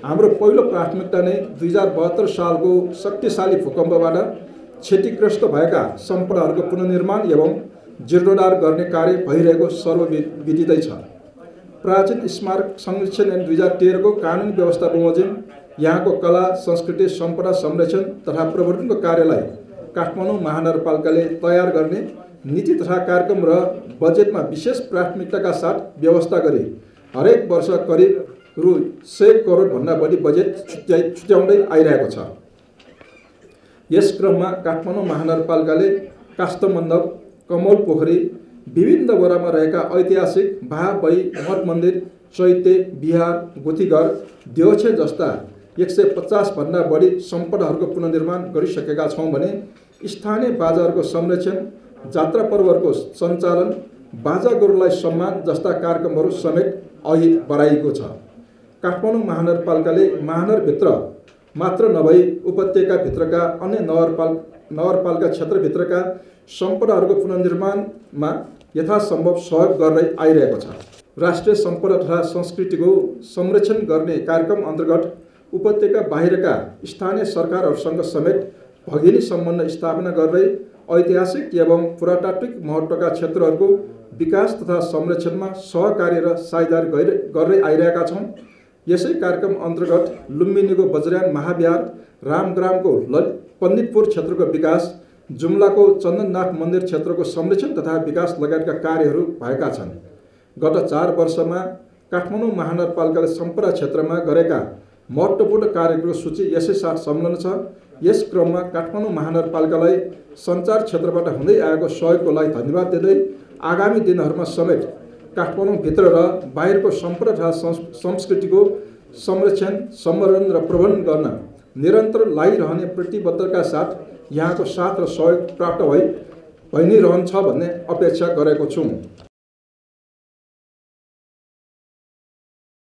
हाम्रो पहिलो प्राथमिकता नै 2072 सालको शक्तिशाली भूकम्पबाट क्षतिग्रस्त भएका सम्पदाहरूको पुनर्निर्माण एवं जीर्णोद्धार गर्ने कार्य भइरहेको सर्वविदितै छ। प्राचीन स्मारक संरक्षण ऐन 2013 को कानुनी व्यवस्था बमोजिम यहाँको कला संस्कृति सम्पदा संरक्षण तथा प्रवर्धनको कार्यलाई काठमाडौँ महानगरपालिकाले तयार गर्ने नीति तथा कार्यक्रम र बजेटमा विशेष प्राथमिकताका साथ व्यवस्था गरी हरेक वर्ष करिब रु 100 करोड भन्दा बढी बजेट छुट्याउँदै आइरहेको छ। यस क्रममा काठमाडौँ महानगरपालिकाले काष्ठमण्डप, कमल पोखरी, विभिन्न वडामा रहेका ऐतिहासिक महाबई मठ मन्दिर, चैत्य, बिहार, गुथीघर, देउछे जस्ता 150 भन्दा बढी सम्पदाहरूको पुनर्निर्माण गरिसकेका छौँ भने स्थानीय बाजाहरूको संरक्षण, जात्रा पर्वहरूको सञ्चालन, बाजा गोरुलाई सम्मान जस्ता कार्यक्रमहरू समेत अघि बढाइएको छ। काठमाडौँ महानगरपालिकाले महानगरभित्र मात्र नभई उपत्यकाभित्रका अन्य नगरपालिका क्षेत्रभित्रका सम्पदाहरूको पुनर्निर्माणमा यथासम्भव सहयोग गर्दै आइरहेको छ। राष्ट्रिय सम्पदा तथा संस्कृतिको संरक्षण गर्ने कार्यक्रम अन्तर्गत उपत्यका बाहिरका स्थानीय सरकारहरूसँग समेत भगिनी सम्बन्ध स्थापना गर्दै ऐतिहासिक एवं पुरातात्विक महत्त्वका क्षेत्रहरूको विकास तथा संरक्षणमा सहकार्य र साझेदारी गर्दै आइरहेका छौँ। यसै कार्यक्रम अन्तर्गत लुम्बिनीको वज्रयान महाविहार, रामग्रामको पण्डितपुर क्षेत्रको विकास, जुम्लाको चन्दननाथ मन्दिर क्षेत्रको संरक्षण तथा विकास लगायतका कार्यहरू भएका छन्। गत 4 वर्षमा काठमाडौँ महानगरपालिकाले सम्पदा क्षेत्रमा गरेका महत्त्वपूर्ण कार्यहरूको सूची यसै साथ संलग्न छ। यस क्रममा काठमाडौँ महानगरपालिकालाई सञ्चार क्षेत्रबाट हुँदै आएको सहयोगको लागि धन्यवाद दिँदै आगामी दिनहरूमा समेत काठमाडौँभित्र र बाहिरको सम्पदा तथा संस्कृतिको संरक्षण, संवर्धन र प्रबन्धन गर्न निरन्तर लागिरहने प्रतिबद्धताका साथ यहाँको साथ र सहयोग प्राप्त भइ नै रहन्छ भन्ने अपेक्षा गरेको छु।